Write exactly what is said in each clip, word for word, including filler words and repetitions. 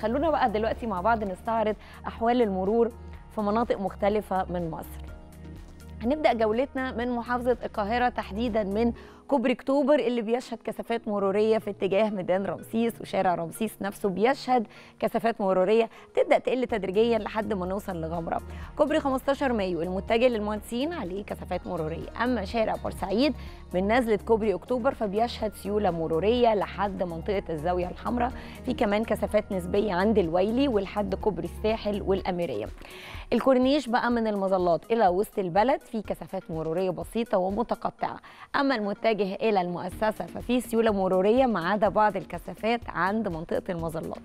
خلونا بقى دلوقتي مع بعض نستعرض أحوال المرور في مناطق مختلفة من مصر. هنبدأ جولتنا من محافظة القاهرة، تحديدا من كوبري اكتوبر اللي بيشهد كثافات مرورية في اتجاه ميدان رمسيس، وشارع رمسيس نفسه بيشهد كثافات مرورية تبدأ تقل تدريجيا لحد ما نوصل لغمرة. كوبري خمستاشر مايو المتجه للمهندسين عليه كثافات مرورية، أما شارع بورسعيد من نزلة كوبري اكتوبر فبيشهد سيولة مرورية لحد منطقة الزاوية الحمراء، في كمان كثافات نسبية عند الويلي ولحد كوبري الساحل والأميرية. الكورنيش بقى من المظلات إلى وسط البلد في كثافات مرورية بسيطة ومتقطعة، أما المتجه إلى المؤسسة ففي سيولة مرورية ما عدا بعض الكثافات عند منطقة المظلات.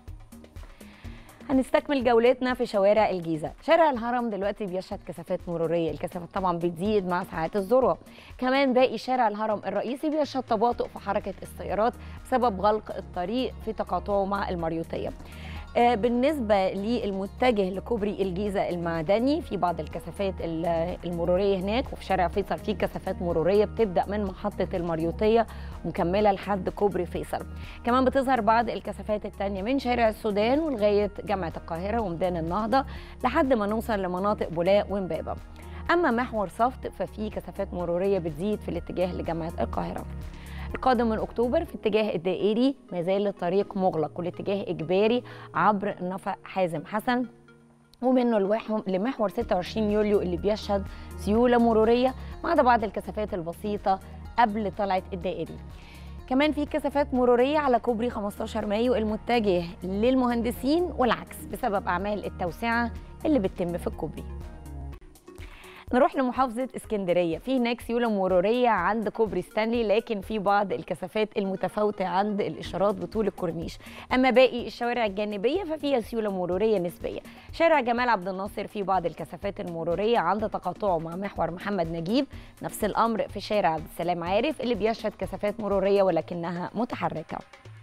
هنستكمل جولتنا في شوارع الجيزة. شارع الهرم دلوقتي بيشهد كثافات مرورية، الكثافات طبعا بتزيد مع ساعات الذروة. كمان باقي شارع الهرم الرئيسي بيشهد تباطؤ في حركة السيارات بسبب غلق الطريق في تقاطعه مع المريوطية. بالنسبة للمتجه لكوبري الجيزة المعدني في بعض الكثافات المرورية هناك، وفي شارع فيصل في كثافات مرورية بتبدأ من محطة المريوطية مكملة لحد كوبري فيصل. كمان بتظهر بعض الكثافات التانية من شارع السودان ولغاية جامعة القاهرة وميدان النهضة لحد ما نوصل لمناطق بولاق وإمبابة. أما محور صفت ففي كثافات مرورية بتزيد في الاتجاه لجامعة القاهرة. القادم من اكتوبر في اتجاه الدائري ما زال الطريق مغلق والاتجاه اجباري عبر نفق حازم حسن، ومنه لمحور ستة وعشرين يوليو اللي بيشهد سيوله مروريه ما عدا بعض الكثافات البسيطه قبل طلعه الدائري. كمان في كثافات مروريه على كوبري خمستاشر مايو المتجه للمهندسين والعكس بسبب اعمال التوسعه اللي بتتم في الكوبري. نروح لمحافظة اسكندرية، في هناك سيولة مرورية عند كوبري ستانلي، لكن في بعض الكثافات المتفاوتة عند الإشارات بطول الكورنيش. أما باقي الشوارع الجانبية ففيها سيولة مرورية نسبية. شارع جمال عبد الناصر في بعض الكثافات المرورية عند تقاطعه مع محور محمد نجيب، نفس الأمر في شارع عبد السلام عارف اللي بيشهد كثافات مرورية ولكنها متحركة.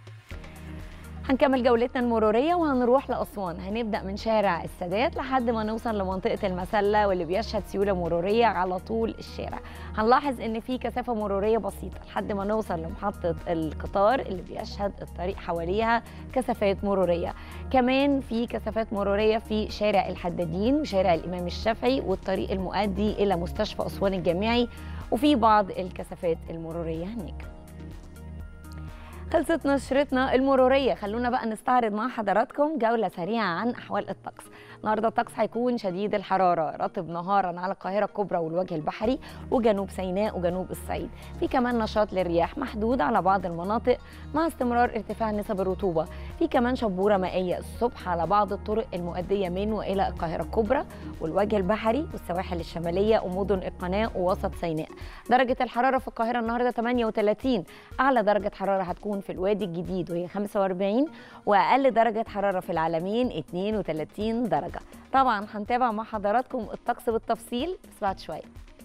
هنكمل جولتنا المرورية وهنروح لأسوان. هنبدأ من شارع السادات لحد ما نوصل لمنطقة المسلة واللي بيشهد سيولة مرورية على طول الشارع. هنلاحظ إن في كثافة مرورية بسيطة لحد ما نوصل لمحطة القطار اللي بيشهد الطريق حواليها كثافات مرورية. كمان في كثافات مرورية في شارع الحدادين وشارع الإمام الشافعي والطريق المؤدي إلى مستشفى أسوان الجامعي، وفي بعض الكثافات المرورية هناك. خلصت نشرتنا المرورية، خلونا بقى نستعرض مع حضراتكم جولة سريعة عن أحوال الطقس. النهارده الطقس هيكون شديد الحرارة، رطب نهارا على القاهرة الكبرى والوجه البحري وجنوب سيناء وجنوب الصعيد. في كمان نشاط للرياح محدود على بعض المناطق مع استمرار ارتفاع نسب الرطوبة. في كمان شبورة مائية الصبح على بعض الطرق المؤدية من وإلى القاهرة الكبرى والوجه البحري والسواحل الشمالية ومدن القناة ووسط سيناء. درجة الحرارة في القاهرة النهارده ثمانية وثلاثين، أعلى درجة حرارة هتكون في الوادي الجديد وهي خمسة وأربعين، وأقل درجة حرارة في العلمين اثنين وثلاثين درجة. طبعا هنتابع مع حضراتكم الطقس بالتفصيل بس بعد شوية.